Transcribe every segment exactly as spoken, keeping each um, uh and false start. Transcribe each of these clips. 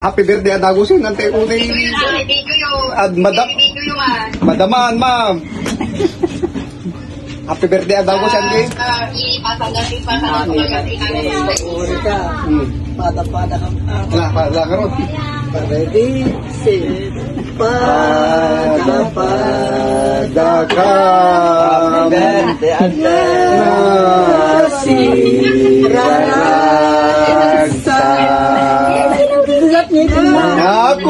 Happy birthday adagusin nante unay. Ad madam. Madaman ma'am. Happy birthday adagusin kay. Pada-pada ka. Lah, pada karon. Ready, set, pada-pada ka. Aku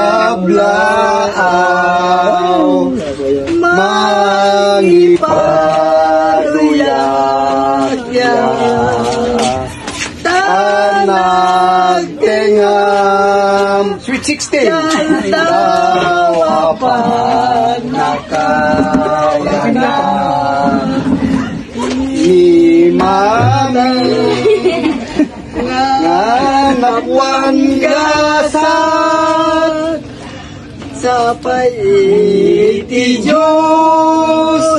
mablaaw mangiparuyak tanag tengam Sweet sixteen tawa pa nakayanan ni mami nakwan gasat sa paiti Diyos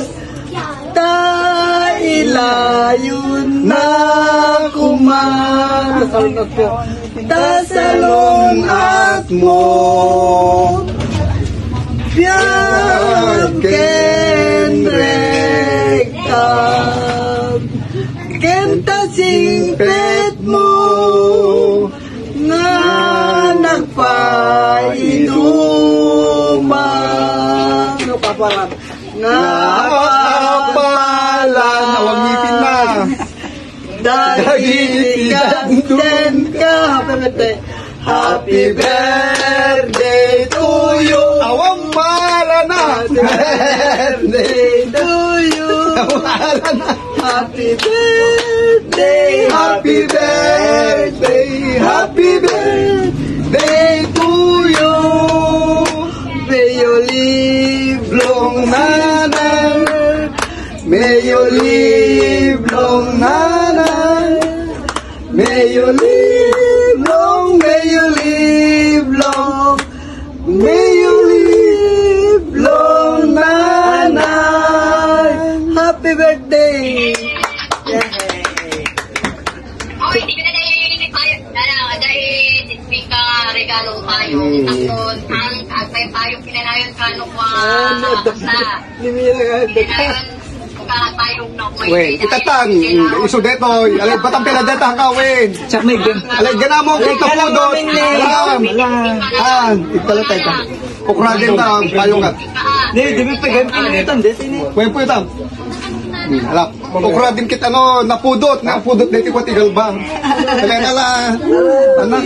tailayon na kumar tasalon at mo biyan ken rektam kenta singpet mo nga nagpaiduma nga papalan nga papalan Nawag ngipin na dahil ganten ka happy birthday to you awang mala na happy birthday to you mala na happy birthday happy birthday happy birthday to you may you live long nanay may you live long nanay may you live long may you live long may you live long nanay happy birthday. Oy, di ko na dahil tayo. Dahil pika regalo tayo. Tapos, ang agpay tayo pinanayon kano kwa sa. Pinanayon ka tayong nakuha. Wen, itatang, iso deto, alay batang pila deta ka, wen. Chak may gan. Alay gana mo kay kapudot. Alam. Ah, italatay ka. Ukra din ta payong ka. Ni, di ba pa gan pinitan dito ni. Wen po itam. Alap, ukra din kita no napudot, napudot dito ko tigal ba. Alay nala. Anak.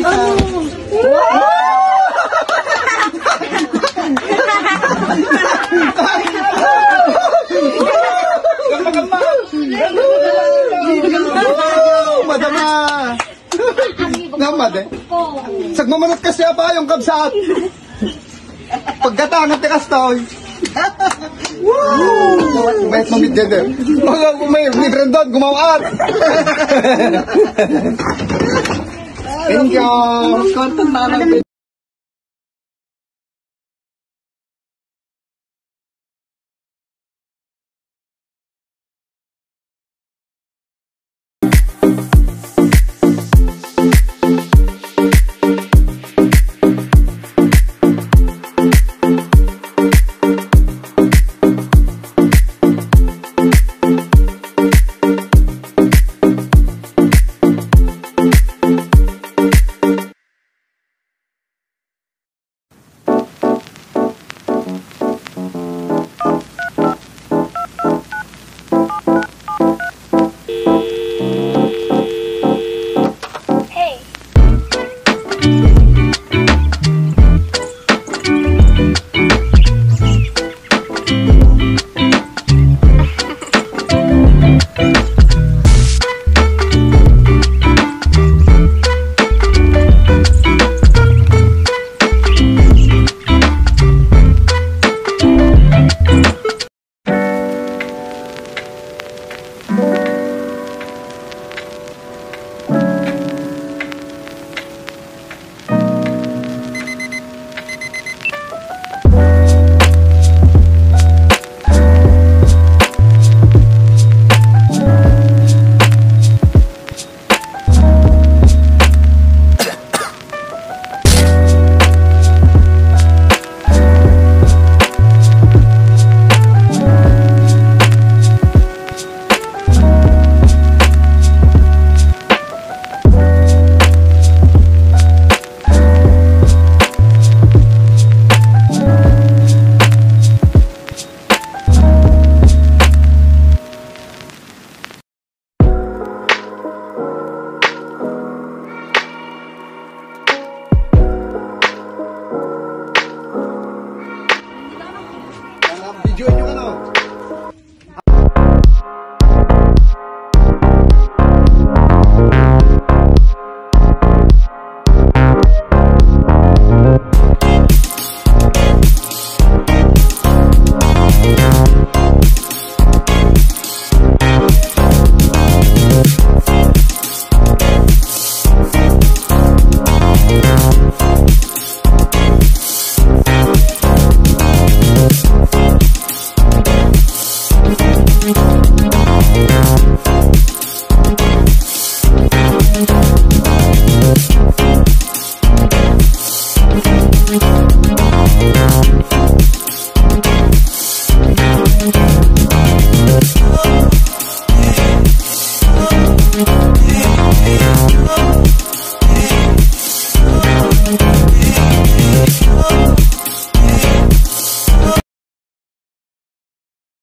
Madama. Namad eh. Sagmamanot kasi apa yung kabsat. Pagkatangan ti kastoy. Woo! May mamit dyan eh. May libre doon, gumawat. Thank you.